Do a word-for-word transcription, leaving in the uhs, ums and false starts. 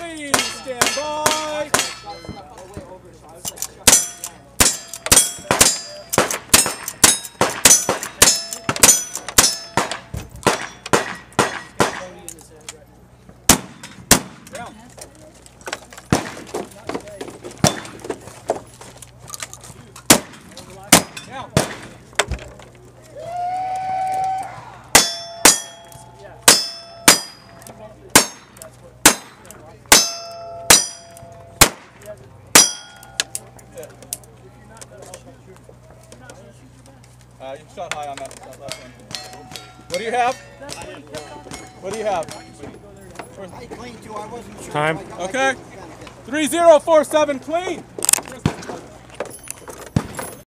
Please stand by. Down. Down. Uh, you shot high on that, that left one. What do you have? What do you have? I cleaned too, I wasn't sure. Time. Okay. three zero four seven clean.